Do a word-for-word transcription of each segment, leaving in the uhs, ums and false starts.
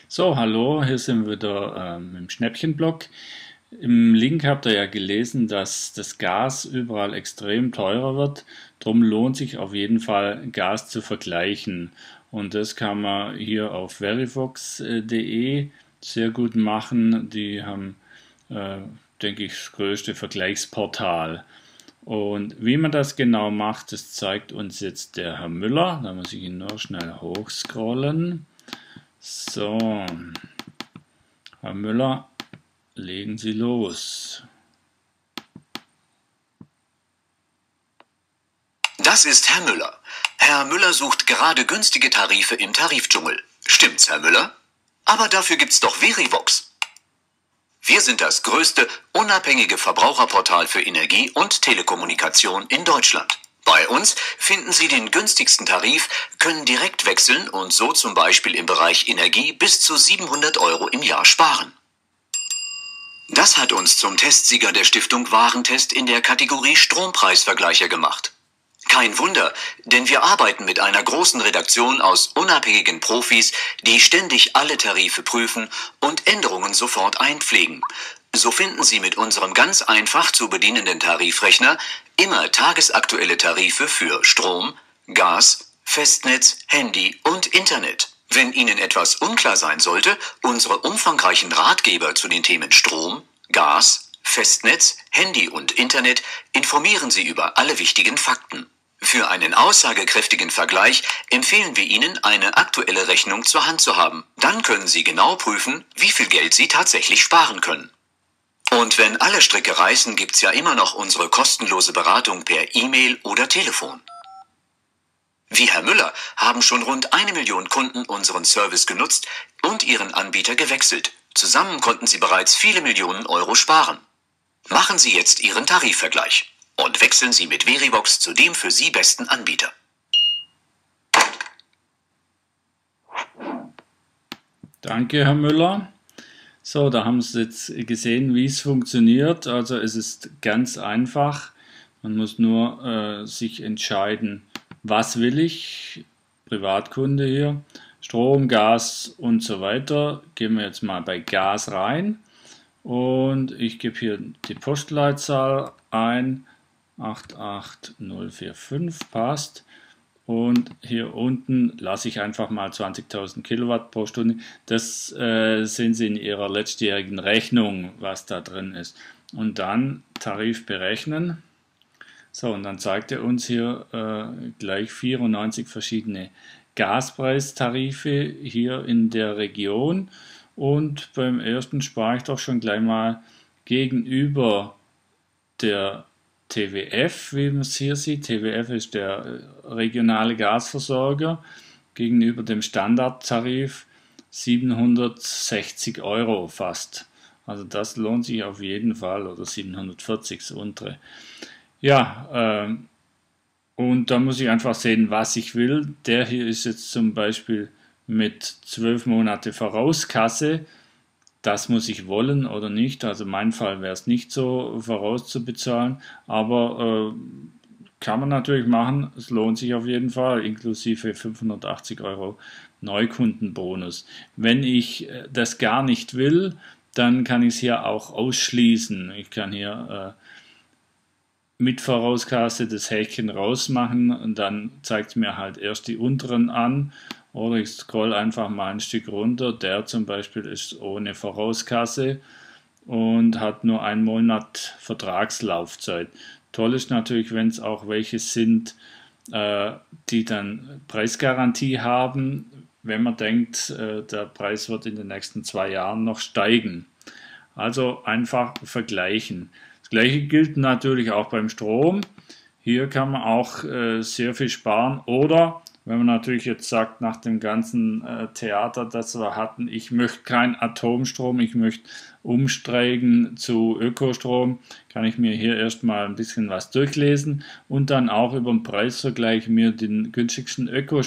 So, hallo, hier sind wir wieder ähm, im Schnäppchenblog. Im Link habt ihr ja gelesen, dass das Gas überall extrem teurer wird. Drum lohnt sich auf jeden Fall, Gas zu vergleichen. Und das kann man hier auf verivox punkt de sehr gut machen. Die haben, äh, denke ich, das größte Vergleichsportal. Und wie man das genau macht, das zeigt uns jetzt der Herr Müller. Da muss ich ihn nur schnell hochscrollen. So, Herr Müller, legen Sie los. Das ist Herr Müller. Herr Müller sucht gerade günstige Tarife im Tarifdschungel. Stimmt's, Herr Müller? Aber dafür gibt's doch Verivox. Wir sind das größte, unabhängige Verbraucherportal für Energie und Telekommunikation in Deutschland. Bei uns finden Sie den günstigsten Tarif, können direkt wechseln und so zum Beispiel im Bereich Energie bis zu siebenhundert Euro im Jahr sparen. Das hat uns zum Testsieger der Stiftung Warentest in der Kategorie Strompreisvergleicher gemacht. Kein Wunder, denn wir arbeiten mit einer großen Redaktion aus unabhängigen Profis, die ständig alle Tarife prüfen und Änderungen sofort einpflegen. So finden Sie mit unserem ganz einfach zu bedienenden Tarifrechner immer tagesaktuelle Tarife für Strom, Gas, Festnetz, Handy und Internet. Wenn Ihnen etwas unklar sein sollte, unsere umfangreichen Ratgeber zu den Themen Strom, Gas, Festnetz, Handy und Internet informieren Sie über alle wichtigen Fakten. Für einen aussagekräftigen Vergleich empfehlen wir Ihnen, eine aktuelle Rechnung zur Hand zu haben. Dann können Sie genau prüfen, wie viel Geld Sie tatsächlich sparen können. Und wenn alle Stricke reißen, gibt's ja immer noch unsere kostenlose Beratung per E-Mail oder Telefon. Wie Herr Müller haben schon rund eine Million Kunden unseren Service genutzt und ihren Anbieter gewechselt. Zusammen konnten sie bereits viele Millionen Euro sparen. Machen Sie jetzt Ihren Tarifvergleich und wechseln Sie mit Verivox zu dem für Sie besten Anbieter. Danke, Herr Müller. So, da haben Sie jetzt gesehen, wie es funktioniert. Also es ist ganz einfach. Man muss nur äh, sich entscheiden, was will ich, Privatkunde hier, Strom, Gas und so weiter. Gehen wir jetzt mal bei Gas rein und ich gebe hier die Postleitzahl ein, acht acht null vier fünf, passt. Und hier unten lasse ich einfach mal zwanzigtausend Kilowatt pro Stunde. Das äh, sehen Sie in Ihrer letztjährigen Rechnung, was da drin ist. Und dann Tarif berechnen. So, und dann zeigt er uns hier äh, gleich vierundneunzig verschiedene Gaspreistarife hier in der Region. Und beim ersten spare ich doch schon gleich mal gegenüber der T W F, wie man es hier sieht. T W F ist der regionale Gasversorger, gegenüber dem Standardtarif siebenhundertsechzig Euro fast. Also das lohnt sich auf jeden Fall, oder siebenhundertvierzig das untere. Ja, äh, und da muss ich einfach sehen, was ich will. Der hier ist jetzt zum Beispiel mit zwölf Monate Vorauskasse. Das muss ich wollen oder nicht. Also in meinem Fall wäre es nicht so vorauszubezahlen, aber äh, kann man natürlich machen. Es lohnt sich auf jeden Fall, inklusive fünfhundertachtzig Euro Neukundenbonus. Wenn ich äh, das gar nicht will, dann kann ich es hier auch ausschließen. Ich kann hier äh, mit Vorauskasse das Häkchen rausmachen und dann zeigt es mir halt erst die unteren an. Oder ich scroll einfach mal ein Stück runter. Der zum Beispiel ist ohne Vorauskasse und hat nur einen Monat Vertragslaufzeit. Toll ist natürlich, wenn es auch welche sind, äh, die dann Preisgarantie haben, wenn man denkt, äh, der Preis wird in den nächsten zwei Jahren noch steigen. Also einfach vergleichen. Das gleiche gilt natürlich auch beim Strom. Hier kann man auch äh, sehr viel sparen. Oder wenn man natürlich jetzt sagt, nach dem ganzen äh, Theater, das wir hatten, ich möchte keinen Atomstrom, ich möchte umsteigen zu Ökostrom, kann ich mir hier erstmal ein bisschen was durchlesen und dann auch über den Preisvergleich mir den günstigsten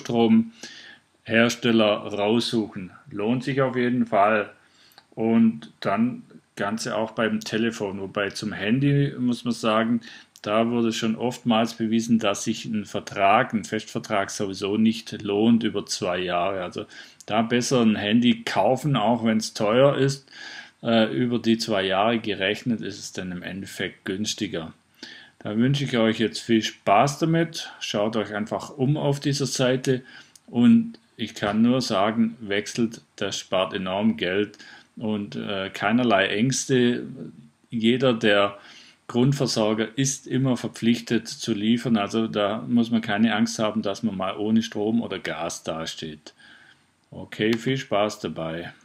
Ökostromhersteller raussuchen. Lohnt sich auf jeden Fall. Und dann Ganze auch beim Telefon, wobei zum Handy muss man sagen, da wurde schon oftmals bewiesen, dass sich ein Vertrag, ein Festvertrag sowieso nicht lohnt über zwei Jahre. Also da besser ein Handy kaufen, auch wenn es teuer ist. Äh, über die zwei Jahre gerechnet ist es dann im Endeffekt günstiger. Da wünsche ich euch jetzt viel Spaß damit. Schaut euch einfach um auf dieser Seite und ich kann nur sagen, wechselt, das spart enorm Geld und äh, keinerlei Ängste. Jeder, der Grundversorger ist immer verpflichtet zu liefern, also da muss man keine Angst haben, dass man mal ohne Strom oder Gas dasteht. Okay, viel Spaß dabei.